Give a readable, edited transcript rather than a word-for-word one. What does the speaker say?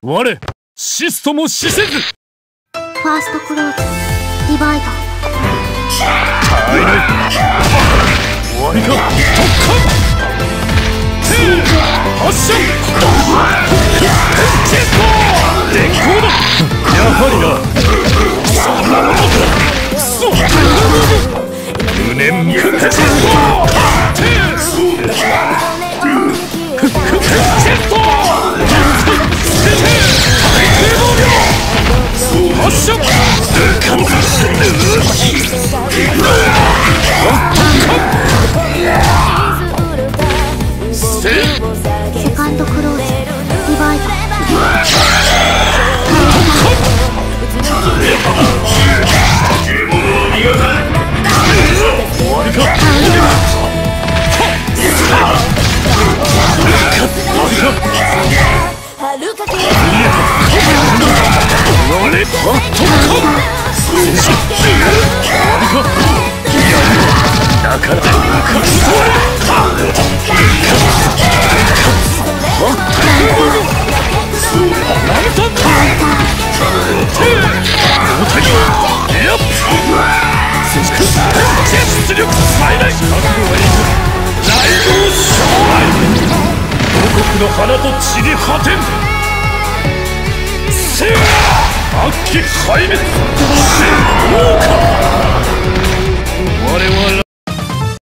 我シストも死せず。 ファーストクローズディバイダー。 体内終わりか。突貫発射。チェスト絶好だ。やはりな。そんなものくそ。無念無欠チェスト。チェスト発射。 セカンドクローズディバイダー。 終わりか。出力最大。五穀の花と散り果てん。せや悪鬼壊滅。